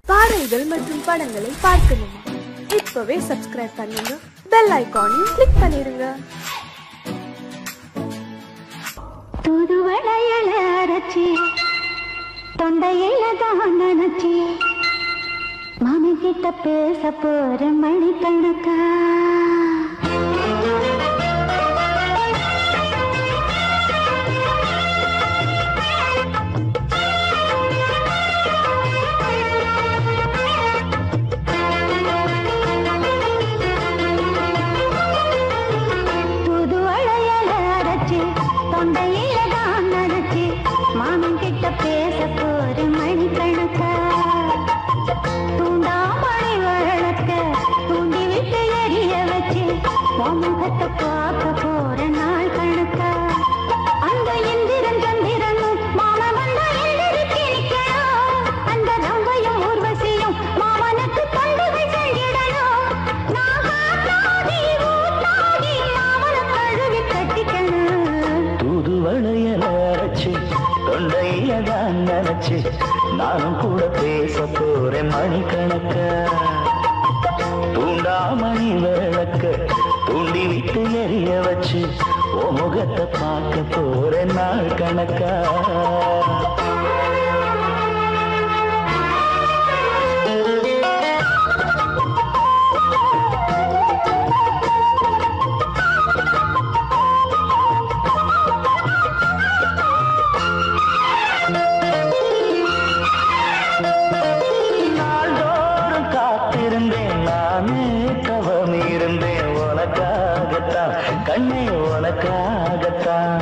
பாடல்கள் மற்றும் படங்களை பார்க்கணுமா? இப்பவே சப்ஸ்கிரைப் பண்ணுங்க, பெல் ஐகானையும் கிளிக் பண்ணிருங்க. தூதுவளையல அரைச்சி தொண்டையில தான் நினைச்சி மாமன் கிட்ட பேச போற மணிக்கணக்கா. தூதுவளையல அரைச்சி தொண்டையில தான் நினைச்சி மாமன் கிட்ட பேச போற மணிக்கணக்கா. தூண்டாமணி வழக்க தூண்டி விட்டு எரிய வச்சு முகத்தை பார்க்க போற நாள் கணக்கா. அந்த இந்திரன் சந்திரனும் மாமன் வந்த எந்திரிக்கு நிக்கணும். அந்த ரம்பையும் ஊர்வசியும் மாமனுக்கு தொண்டுகள் செஞ்சிடணும். நான் காத்தாடி ஊத்தாடி மாமனை கழுவி கட்டிக்கணும். தூதுவளையல அரைச்சு தொண்டையில தான் நினைச்சு நானும் கூட பேச போறேன் மணிக்கணக்க. தூண்டாமணி விளக்க தூண்டி விட்டு எரிய வச்சு ஓ முகத்தை பார்க்க போறேன் நாள் கணக்கா. நாள்தோறும் காத்திருந்தேன் நானே தவம் இருந்தேன் உனக்காகத்தான் கண்ணே உனக்காகத்தான்.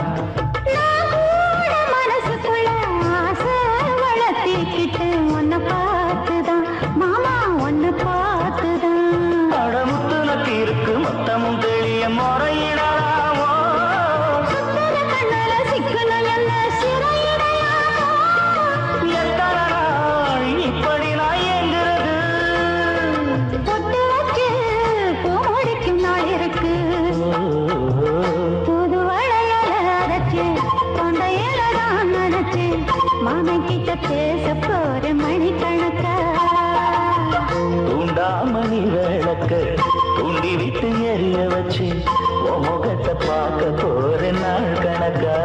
மனசுக்குள்ள ஆசை வளர்த்திக்கிட்டு உன்னை பார்த்துதான் மாமா உன்னை பார்த்துதான். அடமுத்து நக்கு இருக்கு மொத்தமும் தெளிய முறையிடலாமோ. சுத்தர கண்ணல சிக்கணும் என்ன சிறையிடையாமோ. எத்தனை நாள் இப்படி நான் ஏங்குறது. பொட்டு வச்சு பூ முடிக்கும் நாள் இருக்கு. தூதுவளையல அரைச்சு தொண்டையில தான் நினைச்சு மாமன் கிட்ட பேச போற மணிக்கணக்கா. தூண்டாமணி விளக்க தூண்டி விட்டு எரிய வச்சு உன் முகத்தை பார்க்க போறேன் நாள் கணக்கா.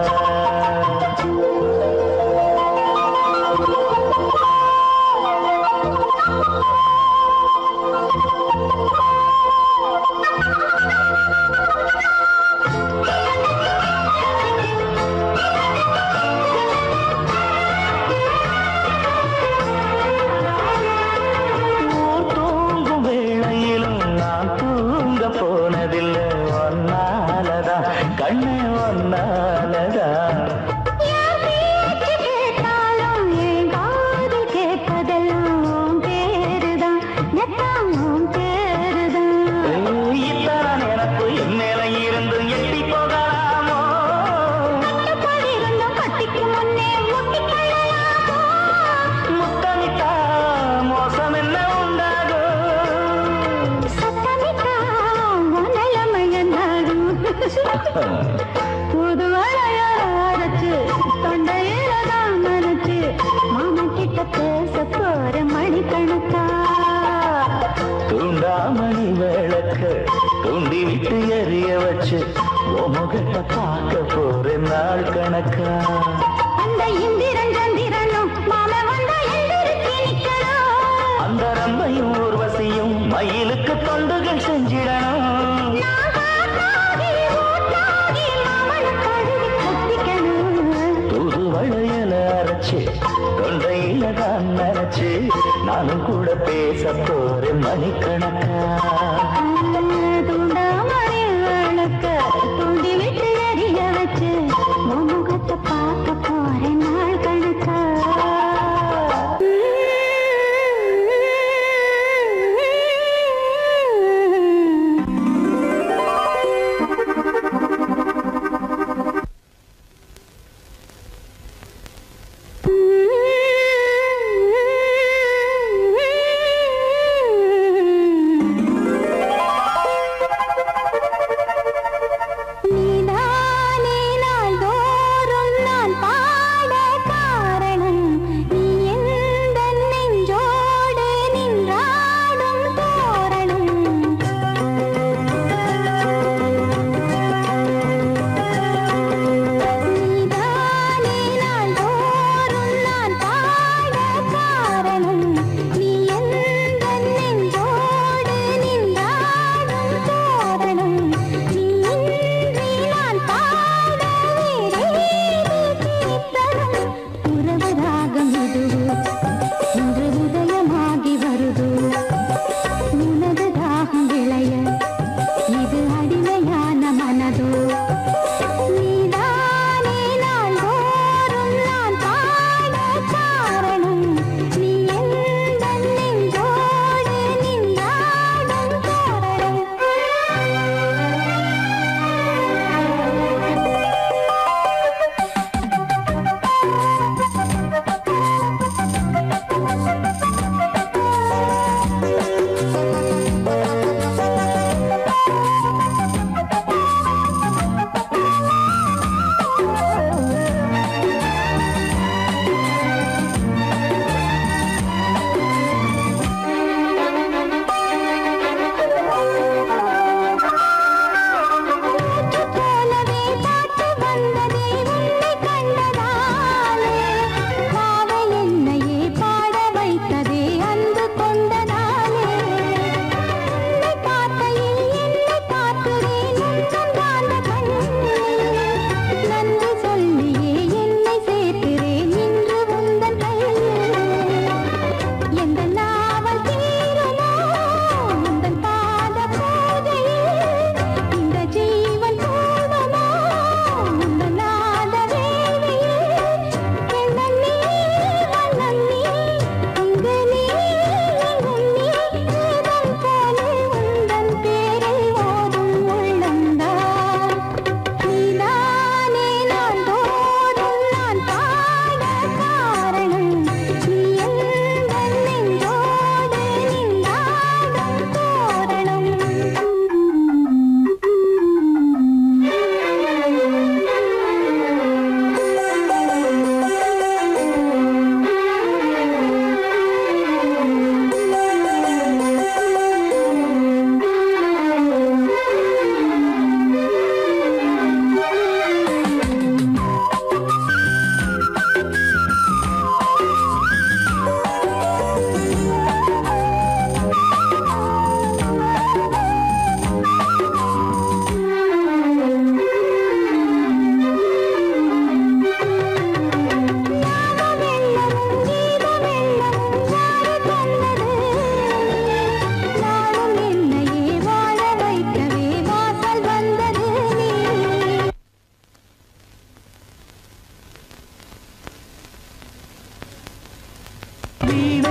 ஊர் தூங்கும் வேளையிலும் நான் தூங்க போனதில்லை ஒன்னாலதான் கண்ணே ஒன்னாலதான். என் பேச்சு கேட்டாலும் என் காது கேட்பதெல்லாம் உன் பேருதான் எல்லாம் உன் பேருதான். இத்தான் எனக்கு என் மேல இருந்து எட்டி போகலாமோ. கட்டுப்பாடு இருந்தும் கட்டிக்கு முன்னே முட்டிக்கொள்ளலாமோ. முத்தமிட்டா மோசம் என்ன உண்டாகும். சத்தமிட்டா உன் நிலைமை என்னாகும். தூதுவளைய அரைச்சு தொண்டையில தான் நினைச்சு மாமன் கிட்ட பேச போற மணிக்கணக்கா. தூண்டாமணி விளக்க தூண்டி விட்டு எரிய வச்சு உன் முகத்தை பார்க்க போறேன் நாள் கணக்கா. அந்த இந்திரன் சந்திரனும் மாமன் வந்த எந்திரிக்கு நிக்கணும். அந்த ரம்பையும் ஊர்வசியும் மயிலுக்கு தொண்டுகள் செஞ்சிடணும். நான் காத்தாடி ஊத்தாடி மாமனை கழுவி கட்டிக்கணும். தூதுவளையல அரைச்சு தொண்டையில தான் நினைச்சு நானும் கூட பேச போறேன் மணிக்கணக்கா. தூண்டாமணி விளக்க தூண்டி விட்டு எரிய வச்சு உன் முகத்தை பார்க்க போற நாள் கணக்கா.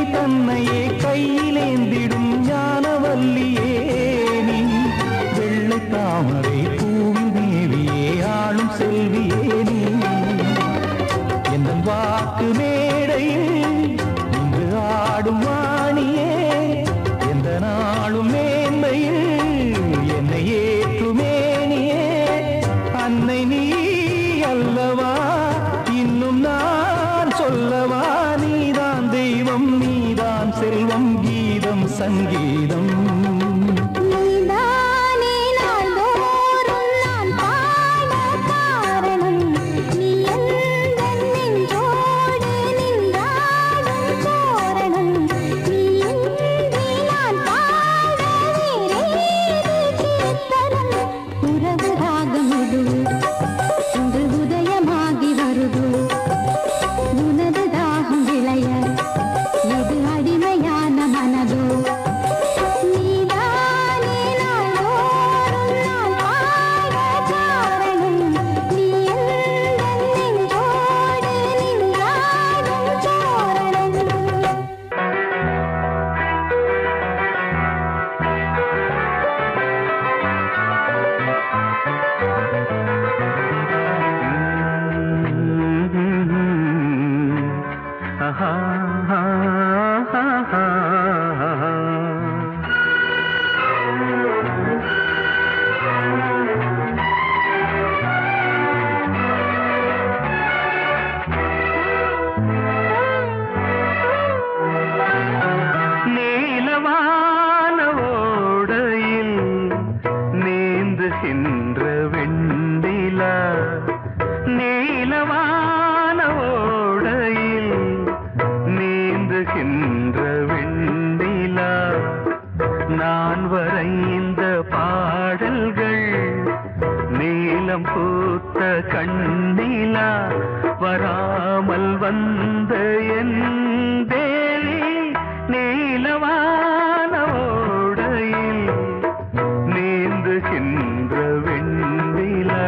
தன்னையே கையிலேந்திடும் ஞானவல்லியே நீ வெள்ளை தாமரை பூவில் தேவியே ஆளும் செல்வியே நீ எந்த வாக்கு மேடையில் இங்கு ஆடும் வாணியே எந்த நாளும் மேன்மையில் என்னை ஏற்றுமேனியே அன்னை நீ அல்லவா இன்னும் நான் சொல்லவா நீதான் தெய்வம் நீதான் செல்வம் கீதம் சங்கீதம் நான் வரைந்த பாடல்கள் நீலம் பூத்த கண்ணிலா வராமல் வந்த என் தேவி நீலவான ஓடையில் நீந்துகின்ற வெண்ணிலா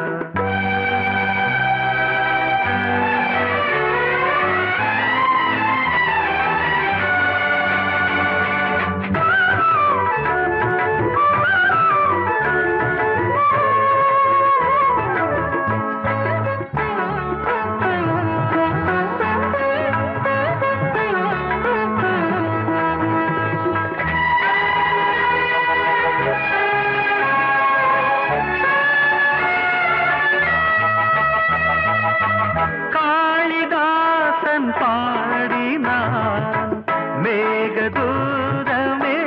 பாடினான் மேகதூதமே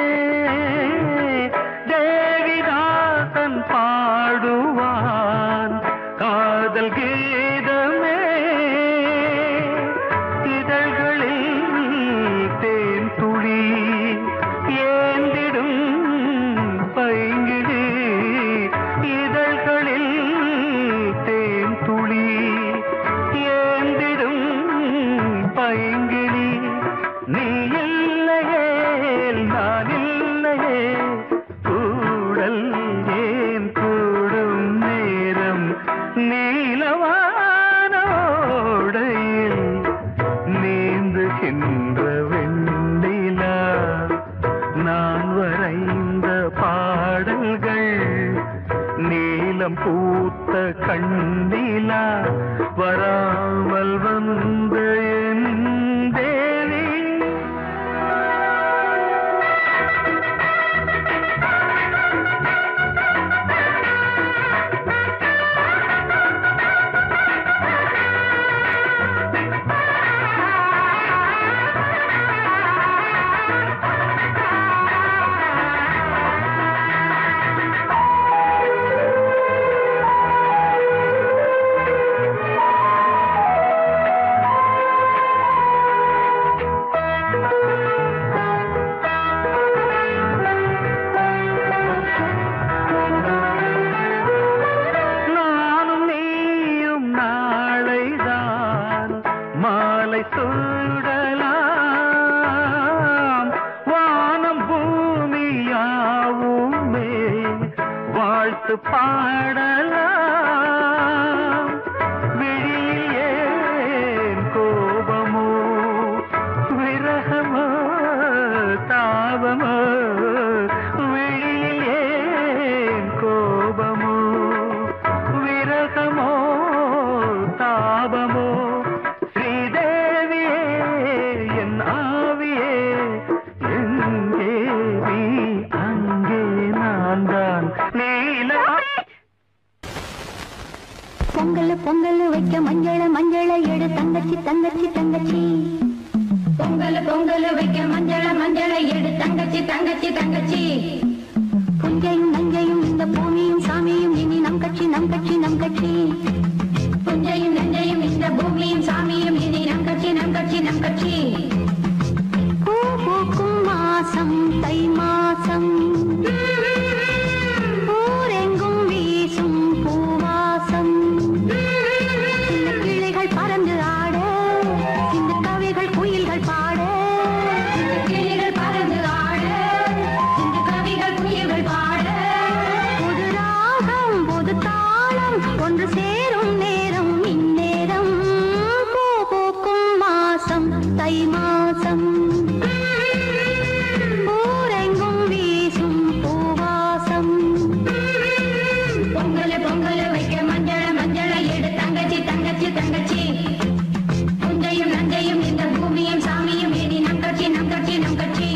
தேவிதாசன் பாடுவான் காதல் கீதமே இதழ்களில் தேன் துளி ஏந்திடும் பைங்கிழி இதழ்களில் தேன் துளி ஏந்திடும் பைங்கிளி நீ இல்லையே நான் இல்லையே கூடல் ஏன் கூடும் நேரம் நீலவானோடையில் நீந்துகின்ற வெண்ணிலா நான் வரைந்த பாடல்கள் நீலம் பூத்த கண்ணிலா வராமல் வந்த என் தேவி மாலை சூடலாம் வானம் பூமியாவுமே வாழ்த்து பாடலாம் விழியில் ஏன் கோபமோ விரக தங்கச்சி தங்கச்சி தங்கச்சி பொங்கல் பொங்கல் வைக்க மஞ்சள மஞ்சளை எடு தங்கச்சி தங்கச்சி தங்கச்சி புஞ்சையும் நஞ்சையும் இந்த பூமியும் சாமியும் இனி நம் கட்சி நம் கட்சி நம் கட்சி புஞ்சையும் நஞ்சையும் இந்த பூமியும் சாமியும் இனி நம் கட்சி நம் கட்சி நம் கட்சி பூ பூக்கும் மாசம் தை மாசம் ஊரெங்கும் வீசும் பூவாசம் சின்ன கிளைகள் பறந்து ஆட சின்ன கவிகள் குயில்கள் பாட கிளிகள் பறந்து ஆட சின்ன கவிகள் குயில்கள் பாட புது ராகம் புது தாளம் ஒன்று சேரும் நேரம் இந்நேரம் பூ பூக்கும் மாசம் தை மாசம் ஊரெங்கும் வீசும் பூவாசம் பொங்கல் பொங்கல் வைக்க மஞ்சள மஞ்சளை எடு தங்கச்சி தங்கச்சி தங்கச்சி புஞ்சையும் நஞ்சையும் இந்த பூமியும் சாமியும் இனி நம் கட்சி நம் கட்சி நம் கட்சி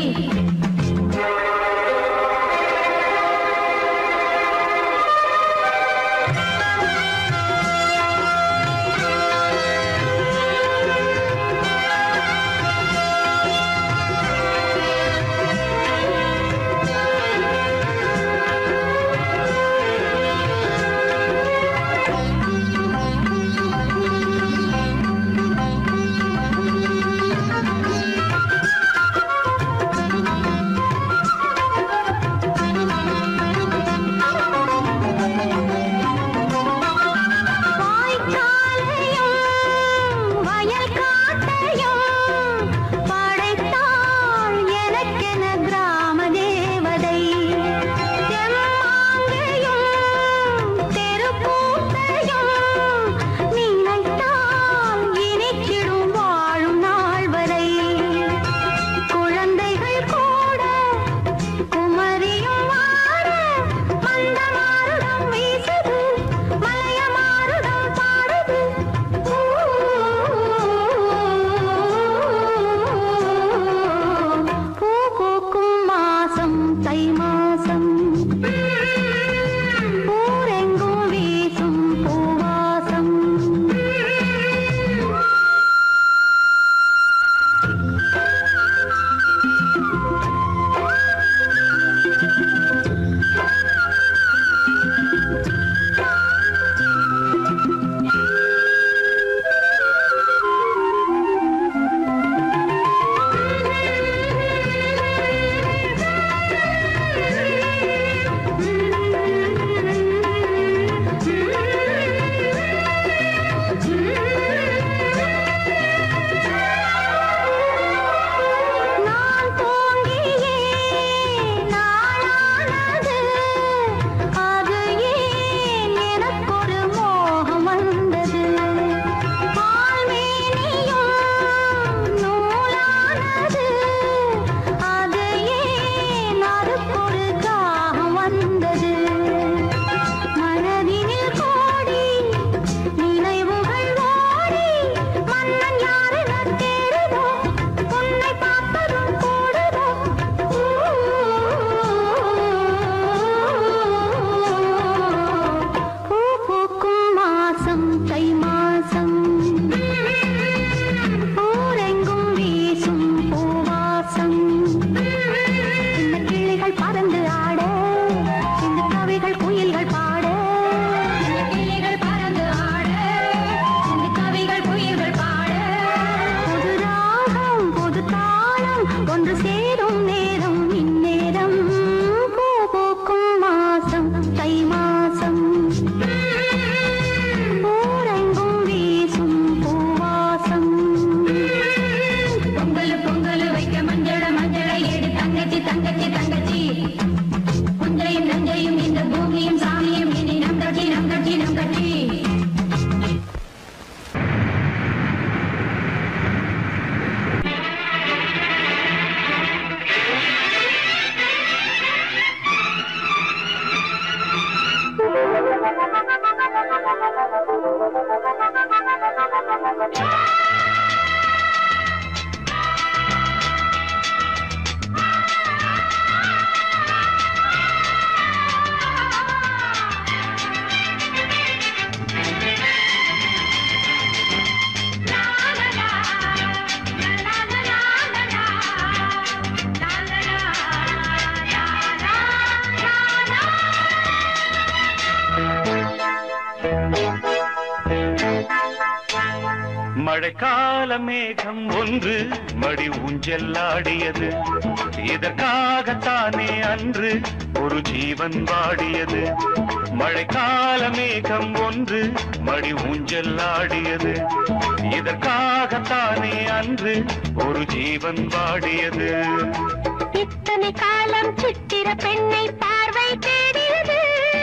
மழைக்கால மேகம் ஒன்று மடி ஊஞ்செல்லாடியது இதற்காகத்தானே அன்று ஒரு ஜீவன் வாடியது மழைக்கால மேகம் ஒன்று மடி ஊஞ்செல்லாடியது இதற்காகத்தானே அன்று ஒரு ஜீவன் வாடியது இத்தனை காலம் சித்திர பெண்ணை பார்வை தேடியது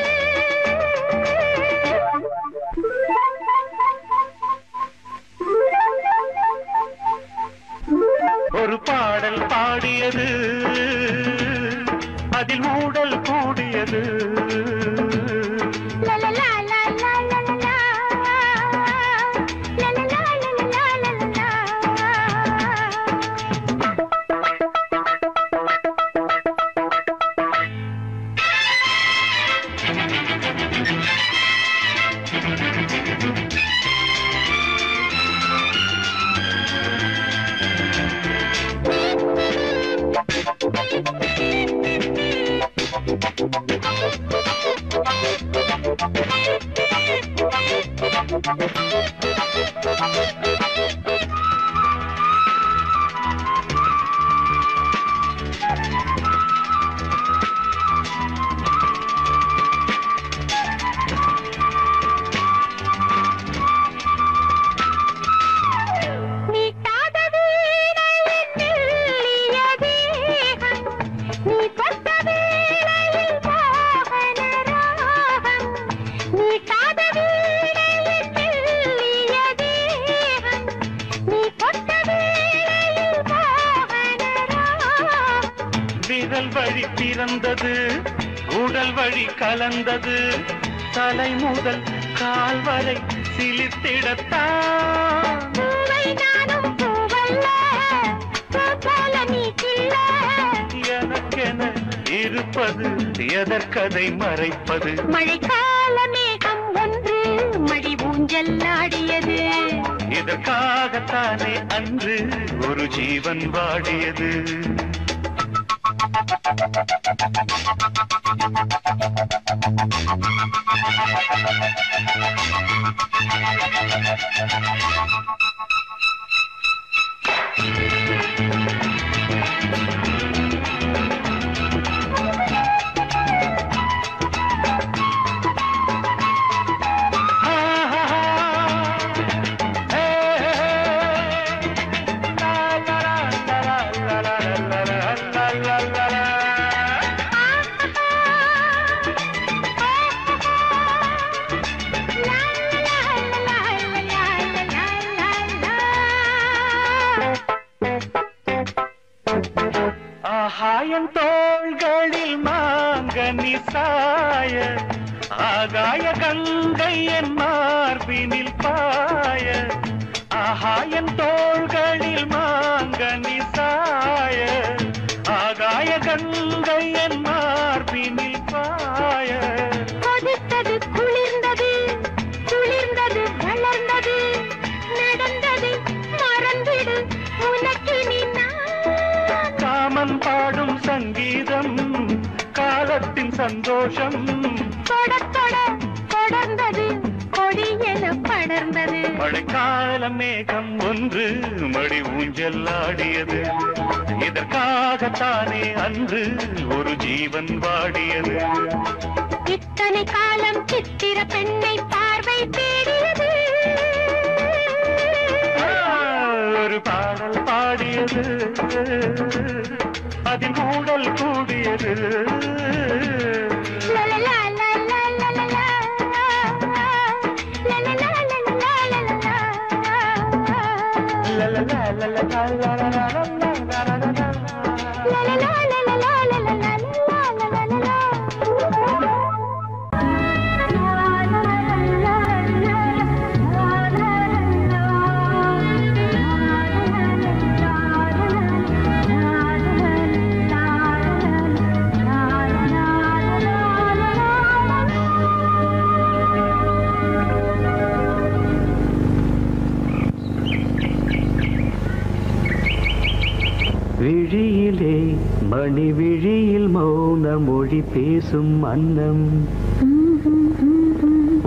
ஒரு பாடல் பாடியது அதில் ஊடல் கூடியது விரல் வழி பிறந்தது உடல் வழி கலந்தது தலை முதல் கால் வரை சிலிர்த்திடத்தான் எனக்கென இருப்பது எதற்கதை மறைப்பது மழைக்கால மேகம் ஒன்று மடி ஊஞ்செல்லாடியது இதற்காகத்தானே அன்று ஒரு ஜீவன் வாடியது ஆகாயன் தோள்களில் மாங்கனி சாய ஆகாய கங்கை என் மார்பினில் பாய ஆகாயன் தோள்களில் மாங்கனி சாய ஆகாய கங்கை என் மார்பினில் பாய கொதித்தது குளிர்ந்தது குளிர்ந்தது வளர்ந்தது நடந்தது மறந்திடு உனக்கு நீ காமன் பாடும் சங்கீதம் காலத்தின் சந்தோஷம் தொட தொட தொடர்ந்தது கொடி என படர்ந்தது மழைக்கால மேகம் ஒன்று மடி ஊஞ்செல்லாடியது இதற்காகத்தானே அன்று ஒரு ஜீவன் வாடியது இத்தனை காலம் சித்திர பெண்ணை பார்வை தேடியது ஒரு பாடல் பாடியது அதில் ஊடல் கூடியது விழியிலே மணி விழியில் மௌன மொழி பேசும் அன்னம்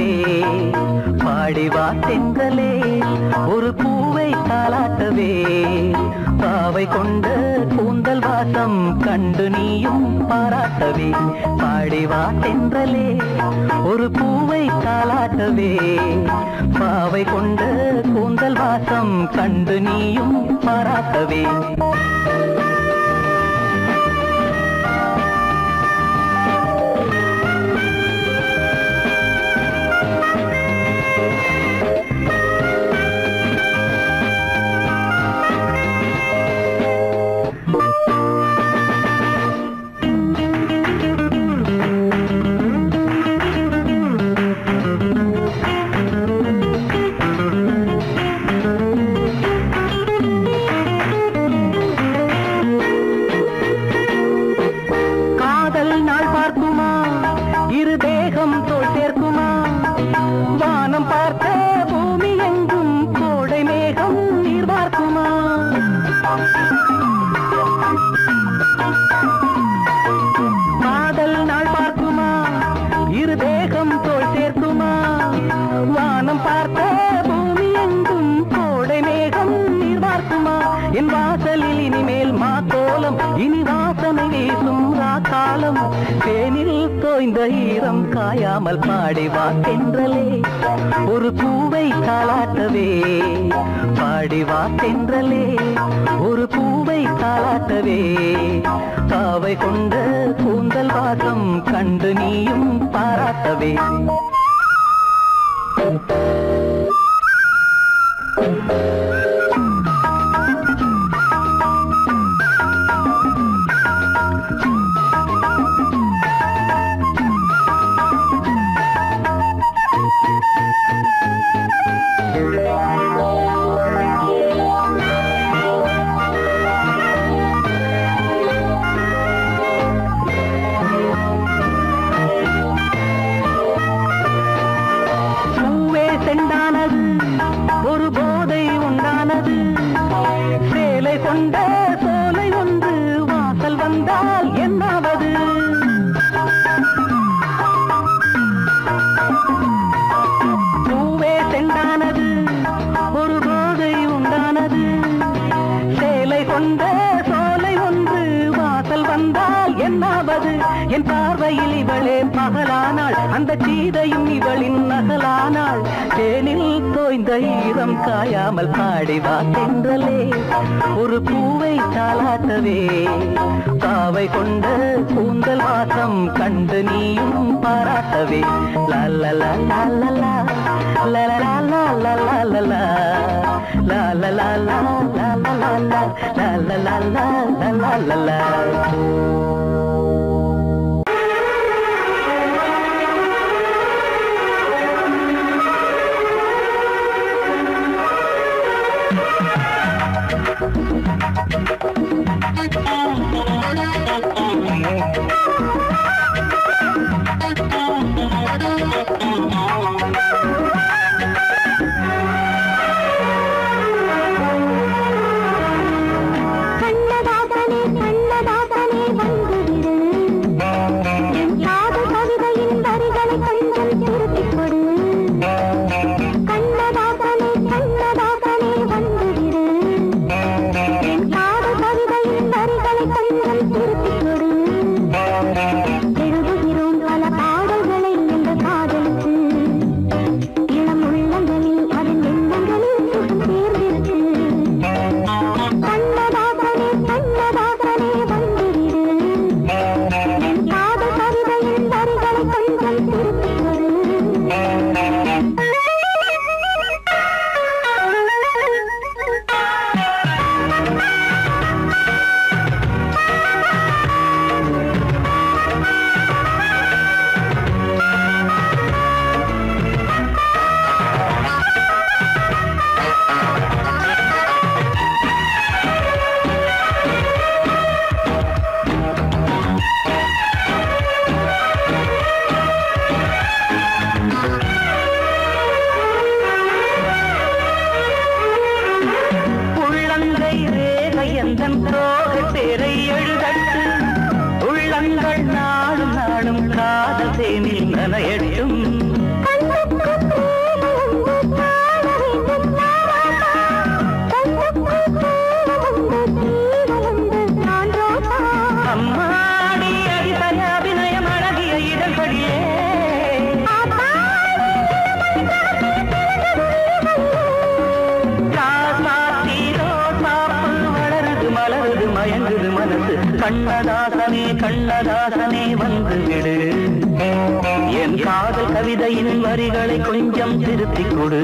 தாலாட்டவே பாடிவா தென்றலே ஒரு பூவை தாலாட்டவே பாவை கொண்ட கூந்தல் வாசம் கண்டு நீயும் பாராட்டவே பாடிவா தென்றலே ஒரு பூவை தாலாட்டவே பாவை கொண்ட கூந்தல் வாசம் கண்டு நீயும் பாராட்டவே ஈரம் காயாமல் பாடிவா தென்றலே ஒரு பூவை தாலாட்டவே பாடிவா தென்றலே ஒரு பூவை தாலாட்டவே பாவை கொண்ட கூந்தல் வாசம் கண்டு நீயும் பாராட்டவே என் பார்வையில் இவளே பகலானாள் அந்த சீதையும் இவளின் நகலானாள் தேனில் தோய்ந்த ஈரம் காயாமல் பாடிவா தென்றலே ஒரு பூவை தாலாட்டவே பாவை கொண்ட கூந்தல் வாசம் கண்டு நீயும் பாராட்டவே லல்லலா லல்லலா லல்லலா லல்லலா லல்லலா லல்லலா லல்லலா கண்ணதாசனே கண்ணதாசனே கண்ணதாசனே கண்ணதாசனே வந்து விடு, என் காதல் கவிதையின் வரிகளை கொஞ்சம் திருத்திக் கொடு.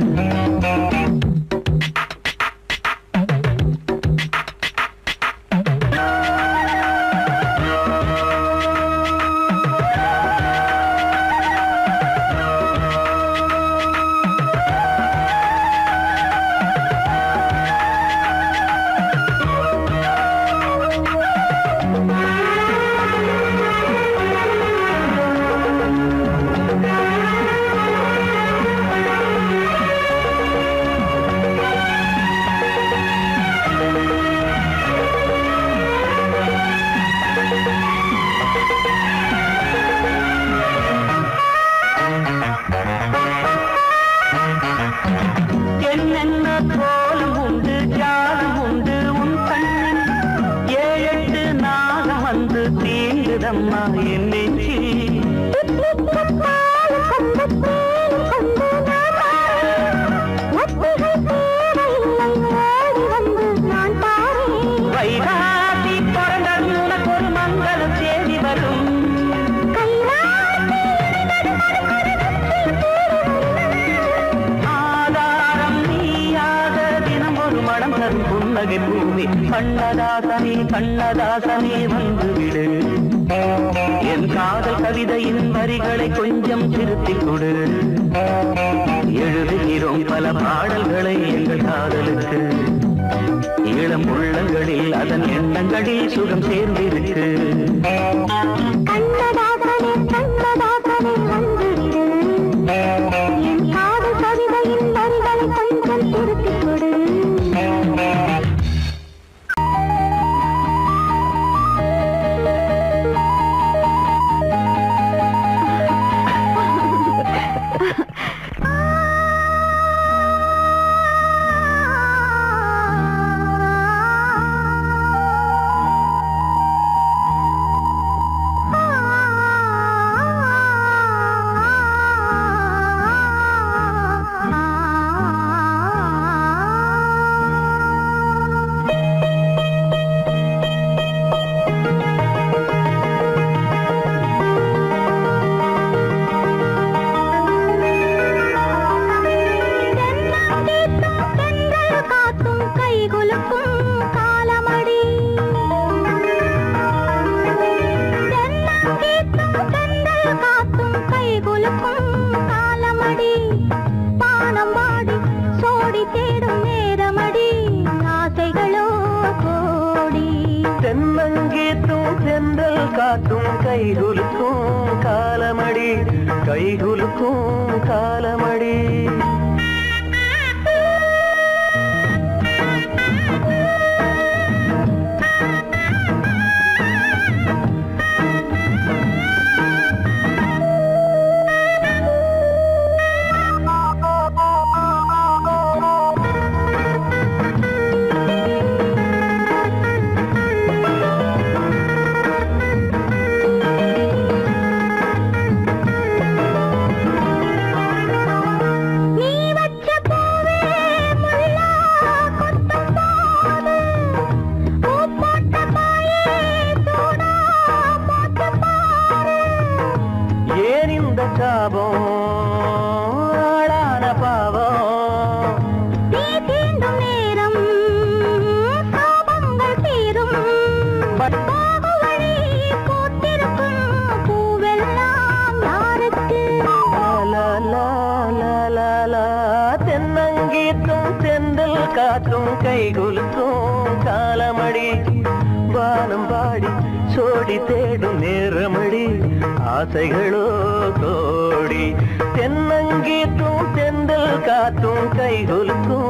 கண்ணதாசனே கண்ணதாசனே வந்து விடு, என் காதல் கவிதையின் வரிகளை கொஞ்சம் திருத்திக் கொடு. எழுதுகிறோம் பல பாடல்களை எங்கள் காதலுக்கு, இளம் உள்ளங்களில் அதன் எண்ணங்களில் சுகம் சேர்ந்திருக்கு. கண்ணதாசனே கண்ணதாசனே வந்து விடு, என் காதல் கவிதையின் வரிகளை கொஞ்சம் திருத்திக் கொடு. கைகுலுக்கும் காலமடி கைகுலுக்கும் காலமடி. கைகுலுக்கும் காலமடி வானம் பாடி சோடி தேடும் நேரமடி ஆசைகளோ கோடி. தென்னங்கீத்தும் தென்றல் காத்தும் கைகுலுக்கும்